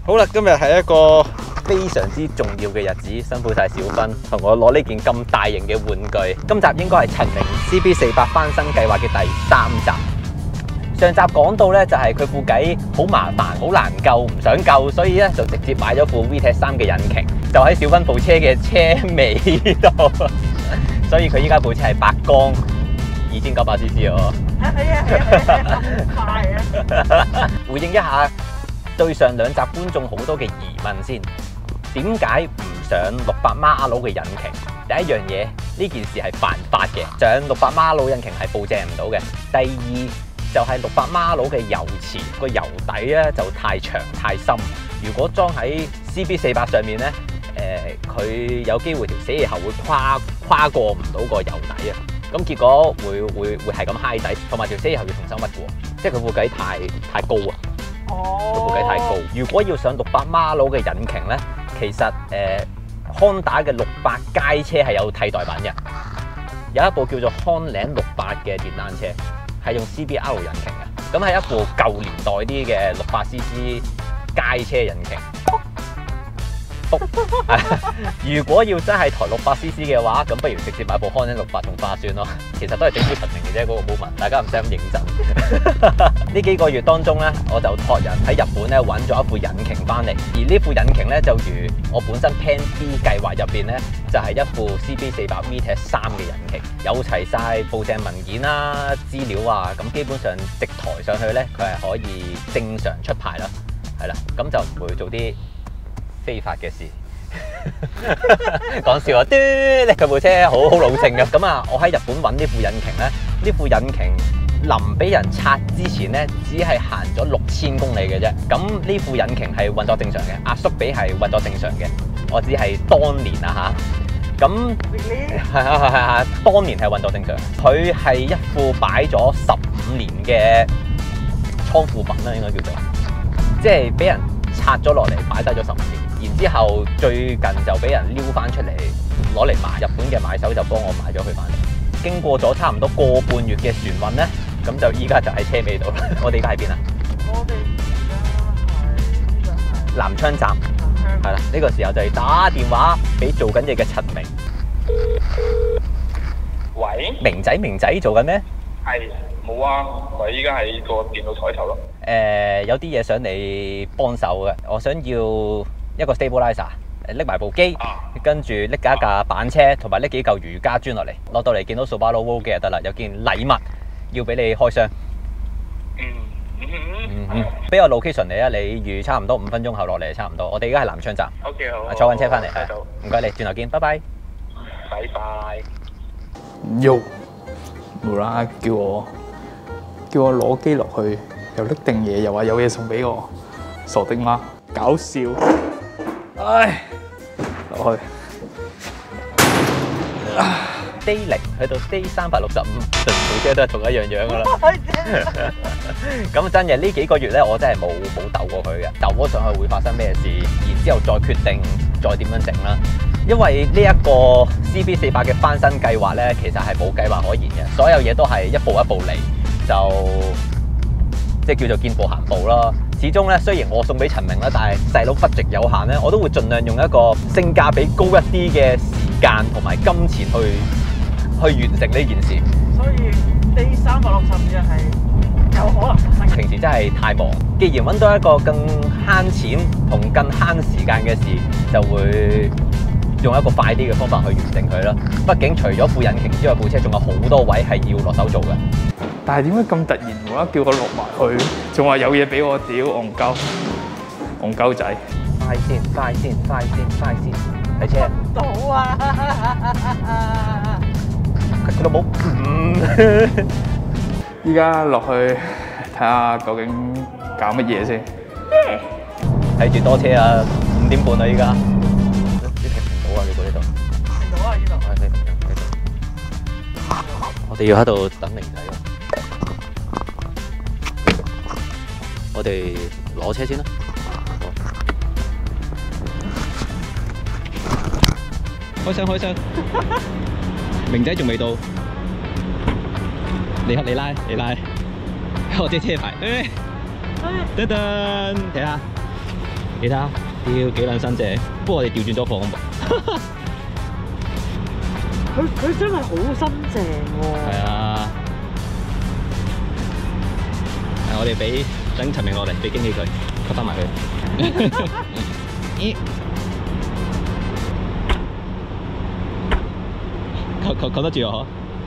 好啦，今日係一個非常之重要嘅日子，辛苦晒小芬同我攞呢件咁大型嘅玩具。今集應該係陳明 CB48翻新計劃嘅第3集。上集講到咧，就係佢副計好麻煩，好難救，唔想救，所以咧就直接買咗副 VTEC3嘅引擎，就喺小芬部車嘅車尾度，所以佢依家部車係八缸2900cc 哦。 快啊！ 回應一下對上2集觀眾好多嘅疑問先，點解唔上600馬力嘅引擎？第一樣嘢，呢件事係犯法嘅，上600馬力引擎係報正唔到嘅。第二就係600馬力嘅油池個油底咧就太長太深，如果裝喺 CB48上面咧，佢有機會條死氣喉會跨過唔到個油底啊！咁結果會係咁揩底，同埋條死氣喉要重新屈過，即係佢副計太高啊！佢副計太高。如果要上600馬力嘅引擎咧，其實Honda嘅600街車係有替代版嘅，有一部叫做Honland 600嘅電單車。係用 CBR 引擎嘅，咁係一部舊年代啲嘅600cc 街車引擎。如果要真係台600cc 嘅話，咁不如直接買部Honda 600仲划算咯。其實都係整蠱陳明嘅啫，嗰個 moment，大家唔使咁認真。呢幾個月當中咧，我就託人喺日本咧揾咗一副引擎翻嚟，而呢副引擎咧就如我本身 Plan B 計劃入邊咧，就係一副 CB48 VTEC3嘅引擎，有齊晒報正文件啦、資料啊，咁基本上直抬上去咧，佢係可以正常出牌啦，係啦，咁就唔會做啲非法嘅事。講笑啊！佢部車好老正嘅。咁啊，我喺日本揾呢副引擎咧，呢副引擎臨俾人拆之前咧，只係行咗6000公里嘅啫。咁呢副引擎係運作正常嘅，壓縮比係運作正常嘅。我只係當年啊嚇。咁係當年係運作正常。佢係一副擺咗15年嘅倉庫品啦，應該叫做，即係俾人拆咗落嚟，擺低咗15年。然之後最近就俾人撩翻出嚟攞嚟賣，日本嘅買手就幫我買咗佢翻嚟。經過咗差唔多個半月嘅船運咧，咁就依家就喺車尾度啦。我哋而家喺邊啊？ 我哋而家係南昌站，係啦。呢個時候就係打電話俾做緊嘢嘅陳明。 喂， 明仔做緊咩？ 係冇啊，咪依家喺個電腦台頭咯。 有啲嘢想你幫手嘅，我想要一個 stabilizer， 拎埋部機，跟住拎架板車，同埋拎幾嚿瑜伽磚落嚟，落到嚟見到 Subaru World 嘅就得啦。有件禮物要俾你開箱。俾個 location 你啊，你預差唔多5分鐘後落嚟，差唔多。我哋而家係南昌站。 OK 好。 坐緊車翻嚟，係。唔該你，轉頭見，拜拜。 拜拜。 喐，無啦啦叫我攞機落去，又拎定嘢，又話有嘢送俾我，傻丁媽，搞笑。唉，落去。 Day 0去到 Day 365，全部車都係同一樣噶啦。咁真嘅呢幾個月咧，我真係冇鬥過佢嘅，鬥咗上去會發生咩事，然之後再決定再點樣整啦。因為呢一個 CB48嘅翻新計劃咧，其實係冇計劃可言嘅，所有嘢都係一步一步嚟，就即係叫做見步行步啦。始終咧，雖然我送俾陳明啦，但係細佬budget有限咧，我都會盡量用一個性價比高一啲嘅時間同埋金錢去完成呢件事。 所以呢365日係有可能發生。 平時真係太忙，既然揾到一個更慳錢同更慳時間嘅事，就會用一個快啲嘅方法去完成佢啦。畢竟除咗副引擎之外，部車仲有好多位係要落手做嘅。 但係點解咁突然無啦啦叫我落埋去，仲話有嘢俾我？屌，戇鳩仔！ 快先，睇車。 到啊！ 佢都冇。 依家落去睇下究竟搞乜嘢先。 睇住多車啊！5點半啦，依家。你停唔到啊？你過呢度？ 停到啊！呢度。 係你停到。我哋要喺度等明仔。我哋攞車先啦。開箱。明仔仲未到。你拉。我借車牌。噔，睇下。 你睇下，屌幾撚新淨，不過我哋調轉咗放佢真係好新淨喎。 係啊，我哋俾等陳明落嚟，俾驚喜佢，吸翻埋佢。咦？扣得住我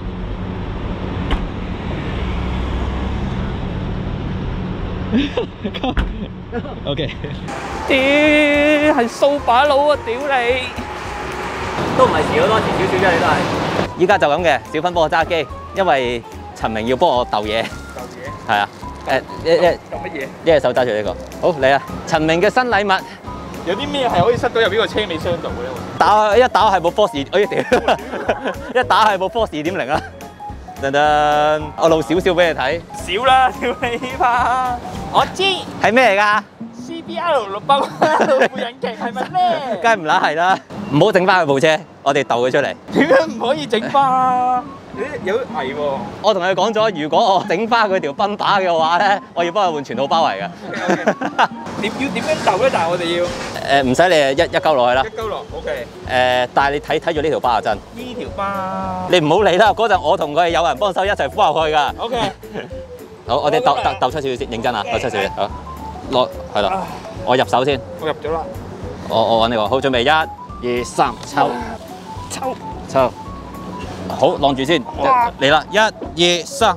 嗬？OK。 屌係掃把佬啊！屌你！ 都唔係遲好多，遲少少啫，你都係。依家就咁嘅，小芬幫我揸機，因為陳明要幫我鬥嘢。 鬥嘢？ 係啊。 鬥乜嘢？ 一隻手揸住呢個。好嚟啊！陳明嘅新禮物。 有啲咩係可以塞到入呢個車尾箱度嘅咧？ 一打係部 Force， 哎屌！一打係部 Force 2.0啊！噔噔，我露少少俾你睇。 少啦，屌你嘛！我知係咩嚟㗎？ CBR 600副引擎係咪咧？ 梗係唔乸係啦！唔好整翻佢部車，我哋鬥佢出嚟。 點解唔可以整翻啊？有危喎！ 我同佢講咗，如果我整翻佢條賓把嘅話咧，我要幫佢換全套包圍㗎。 點樣鬥咧？但係我哋要唔使你一鳩落去啦。 一鳩落 ，OK。 但係你睇住呢條巴就真。 呢條巴你唔好理啦，嗰陣我同佢有人幫手一齊扶下去㗎。 ，OK。 好，我哋鬥出少少先，認真啊，鬥出少少。好，落係啦，我入手先。 我入咗啦。 我揾呢個，好，準備1、2、3，抽。好，晾住先。嚟啦，1、2、3。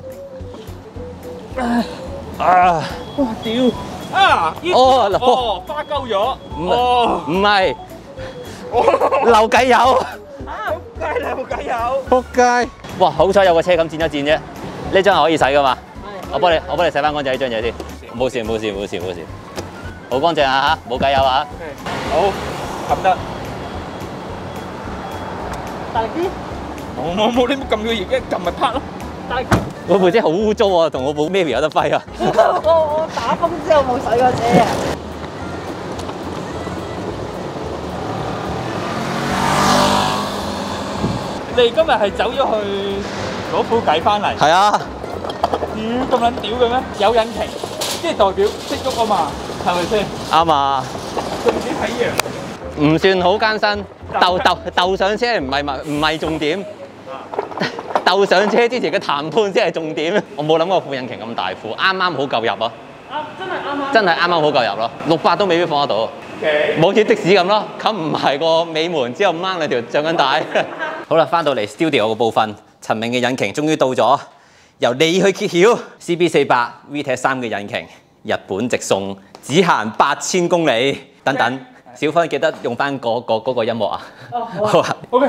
哇！屌！啊！ 哦，嗱， 花鳩咗。 唔係，漏計油。 仆街有。 仆街！哇，好彩有個車咁剪一剪啫，呢張係可以洗噶嘛？我幫你洗翻乾淨呢張嘢先。冇事，好乾淨啊嚇，冇計油啊。 好，撳得。 大力啲， 冇，你冇撳佢葉，一撳咪拍咯。 大力啲。 我部車好污糟啊，同我部 Mary 有得揮啊。 我打風之後冇洗過車啊。 你今日係走咗去攞副計翻嚟？ 係啊。 屌咁撚屌嘅咩？有引擎，即係代表識喐啊嘛，係咪先？ 啱啊。 重點係呢樣。 唔算好艱辛，鬥上車唔係重點。鬥上車之前嘅談判先係重點。我冇諗過副引擎咁大副，啱啱好夠入啊！真係啱啱好夠入咯，600都未必放得到。冇似的士咁咯，冚唔係個尾門，之後掹兩條橡筋帶。好啦，翻到嚟 studio 嘅部分，陳明嘅引擎終於到咗，由你去揭曉。CB400 VTEC 3嘅引擎，日本直送，只限8000公里。等等，小芬記得用翻嗰個音樂啊。好啊。 OK。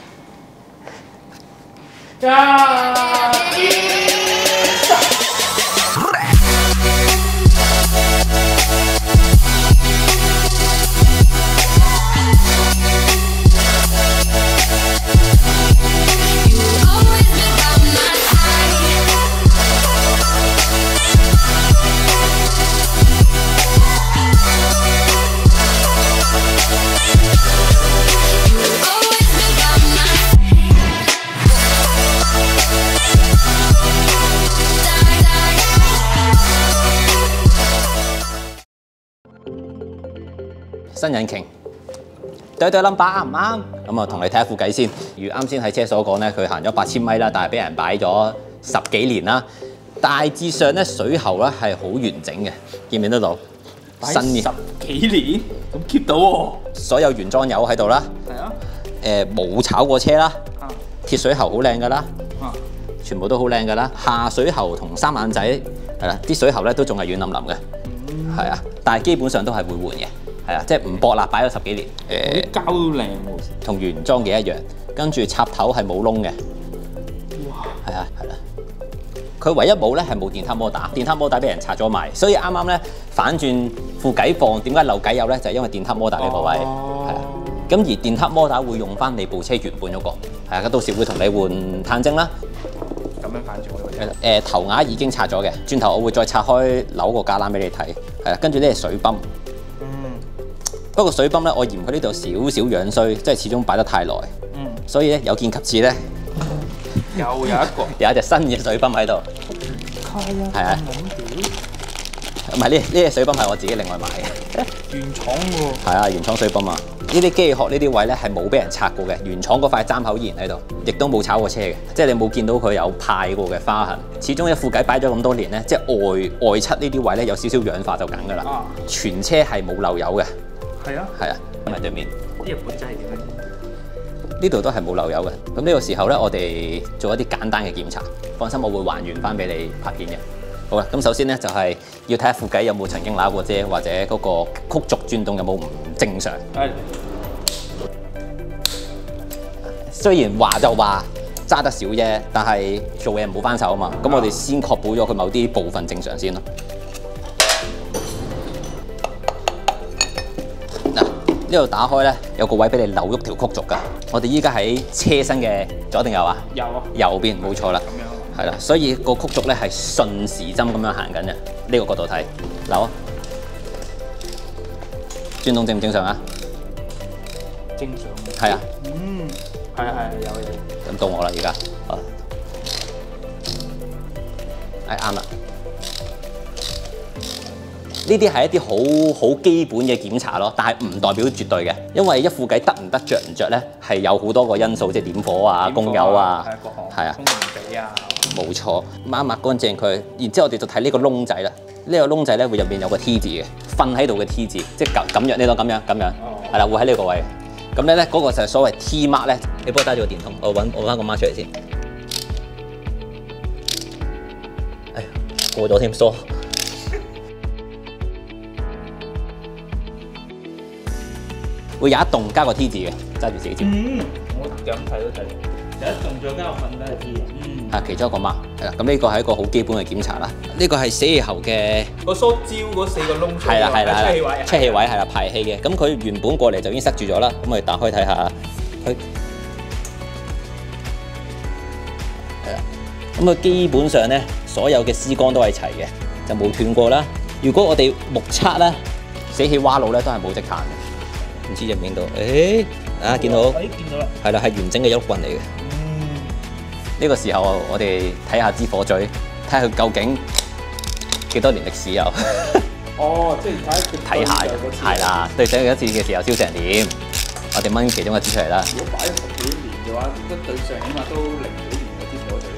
新引擎對 number 啱唔啱？咁啊，同你睇下副計先。如啱先喺車所講咧，佢行咗8000米啦，但係俾人擺咗10幾年啦。大致上咧，水喉咧係好完整嘅，見唔見得到？新嘅 10幾年咁 keep 到喎。 所有原裝油喺度啦。 係啊。 冇炒過車啦。鐵水喉好靚㗎啦。全部都好靚㗎啦。下水喉同三眼仔係啦，啲水喉咧都仲係軟腍腍嘅。係啊，但係基本上都係會換嘅。係啊，即係唔駁啦，擺咗10幾年。 啲膠都靚喎， 同原裝嘅一樣。跟住插頭係冇窿嘅。 哇！ 係啊，係啦。佢唯一冇咧係冇電撻摩打，電撻摩打俾人拆咗埋，所以啱啱咧反轉副計放，點解漏計油咧？就係因為電撻摩打呢個位。係啊。咁而電撻摩打會用翻你部車原本嗰個。係啊，咁到時會同你換碳晶啦。 咁樣反轉頭牙已經拆咗嘅，轉頭我會再拆開扭個架欄俾你睇。係啦，跟住呢係水泵。不過水泵咧，我嫌佢呢度少少樣衰，即係始終擺得太耐。所以咧有見及此咧， 又有一個有一隻新嘅水泵喺度。係啊。 唔係呢隻水泵係我自己另外買嘅。 原廠喎。 係啊，原廠水泵啊！呢啲機器殼呢啲位咧係冇俾人拆過嘅，原廠嗰塊針口依然喺度，亦都冇炒過車嘅，即係你冇見到佢有派過嘅花痕。始終一副計擺咗咁多年咧，即係外漆呢啲位咧有少少氧化就緊㗎啦。全車係冇漏油嘅。 係啊。 係啊，咁係對面。 啲日本仔係點樣？ 呢度都係冇漏油嘅。咁呢個時候咧，我哋做一啲簡單嘅檢查。放心，我會還原翻俾你拍片嘅。好啦，咁首先咧就係要睇下副計有冇曾經揦過遮，或者嗰個曲軸轉動有冇唔正常。雖然話就話揸得少啫，但係做嘢冇翻手啊嘛。咁我哋先確保咗佢某啲部分正常先咯。嗱，呢度打開咧有個位俾你扭喐條曲軸㗎。我哋依家喺車身嘅左定右啊？ 右啊。 右邊冇錯啦。 咁樣。 係啦，所以個曲軸咧係順時針咁樣行緊嘅，呢個角度睇，扭啊，轉動正唔正常啊？ 正常。 係啊。 嗯。係有。 咁到我啦，而家，好，啱啦。呢啲係一啲好基本嘅檢查咯，但係唔代表絕對嘅，因為一副計得唔得着唔着咧，係有好多個因素，即係點火啊、供油啊，係啊，冇錯，抹一抹乾淨佢，然之後我哋就睇呢個窿仔啦。呢個窿仔咧會入邊有個 T 字嘅，瞓喺度嘅 T 字，即係咁樣，呢度咁樣，係啦，會喺呢個位。咁咧嗰個就係所謂 T mark 咧。你幫我揸住個電筒，我揾翻個 mark 出嚟先。哎呀，過咗添，疏。會有一棟加個 T 字嘅，揸住自己照。 我咁睇都睇到。 有一棟再加個瞓低嘅 T。 係其中一個 mark，係啦。咁呢個係一個好基本嘅檢查啦。呢個係死氣喉嘅個梳蕉嗰4個窿。 係啦， 出氣位。 出氣位係啦，排氣嘅。咁佢原本過嚟就已經塞住咗啦。咁我哋打開睇下，佢係啦。咁佢基本上咧，所有嘅絲光都係齊嘅，就冇斷過啦。如果我哋目測咧，死氣蛙爐咧都係冇積碳嘅。唔知見唔見到？誒啊，見到， 見到啦， 係啦，係完整嘅一碌棍嚟嘅。呢個時候我哋睇下支火嘴，睇下佢究竟幾多年歷史有。 哦，即係睇下，係啦，對上一次嘅時候燒成點？我哋掹其中一支出嚟啦。 如果擺咗10幾年嘅話，得對上起碼都0幾年嗰支火嘴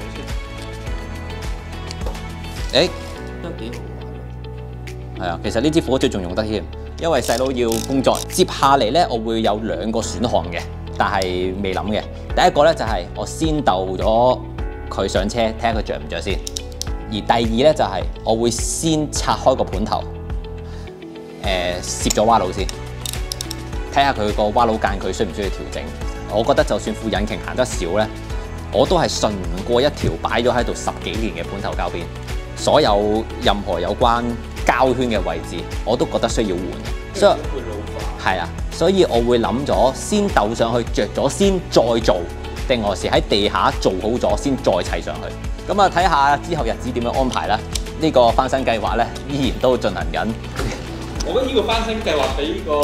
先。 誒， 都幾好玩。 係啊，其實呢支火嘴仲用得添。因為細佬要工作，接下嚟咧我會有2個選項嘅，但係未諗嘅。第一個咧就係我先逗咗佢上車，睇下佢着唔着先。而第二咧就係我會先拆開個盤頭，攝咗蛙佬先，睇下佢個蛙佬間距需唔需要調整。我覺得就算副引擎行得少咧，我都係順唔過一條擺咗喺度10幾年嘅盤頭膠邊，所有任何有關膠圈嘅位置，我都覺得需要換，所以會老化。 係啊，所以我會諗咗先鬥上去，着咗先再做，定還是喺地下做好咗先再砌上去。咁啊，睇下之後日子點樣安排啦。呢個翻新計劃咧，依然都進行緊。 我覺得呢個翻新計劃比個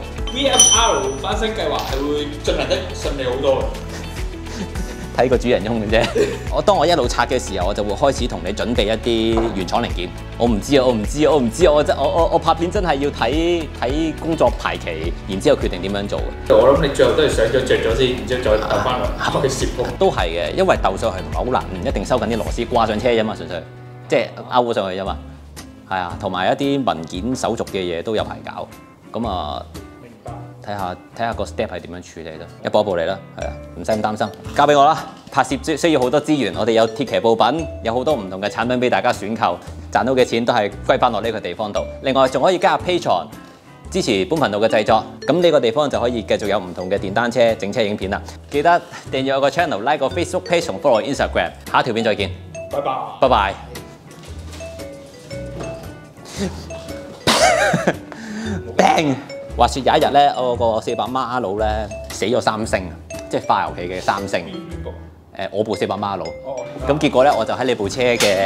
VFR 翻新計劃係會進行得順利好多。 睇個主人翁嘅啫。當我一路拆嘅時候，我就會開始同你準備一啲原廠零件。我唔知啊，我拍片真係要睇工作排期，然之後決定點樣做。 我諗你最後都係上咗着咗先，然之後再鬥翻落翻去攝工。 都係嘅，因為鬥上去唔係好難，唔一定收緊啲螺絲掛上車啫嘛，純粹即係勾上去啫嘛。係啊，同埋一啲文件手續嘅嘢都有排搞。咁啊， 明白。 睇下個 step 係點樣處理咯，一步一步嚟啦，係啊，唔使咁擔心，交俾我啦。拍攝需要好多資源，我哋有鐵騎部品，有好多唔同嘅產品俾大家選購，賺到嘅錢都係歸翻落呢個地方度。另外仲可以加入 Patreon 支持本頻道嘅製作，咁呢個地方就可以繼續有唔同嘅電單車整車影片啦。記得訂閱我個 channel、like 個 Facebook page 同 follow Instagram。下一條片再見， 拜拜。 拜拜。Bang！話說有一日咧，我個400孖佬咧死咗3星，即係化油器嘅3星。我部400孖佬。咁結果咧，我就喺你部車嘅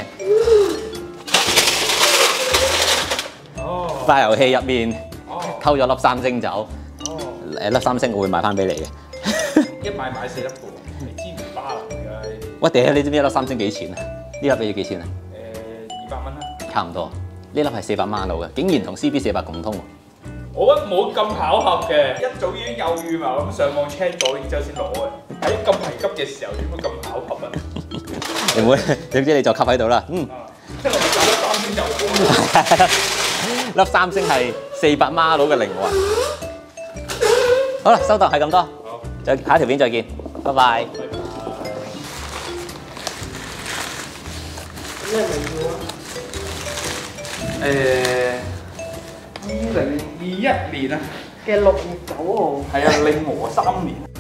化油器入面偷咗粒3星走。粒3星我會賣翻俾你嘅。 一買4粒嘅喎，你知唔巴啦而家？ 喂，屌！你知唔知一粒3星幾錢啊？呢粒俾你幾錢啊？ 200蚊啦。 差唔多。 粒係400馬路嘅，竟然同 CB400共通喎。 我覺得冇咁巧合嘅，一早已經有預謀咁上網 check 咗，然之後先攞嘅。喺咁危急嘅時候，點會咁巧合啊？ 你唔會，總之你就吸喺度啦。 即係我哋做咗3星油粒三星係400馬路嘅靈魂。好啦，收檔係咁多，再下一條片再見，拜拜。 咩名要啊 ？2021年啊， 嘅6月9號。 係啊，令和3年。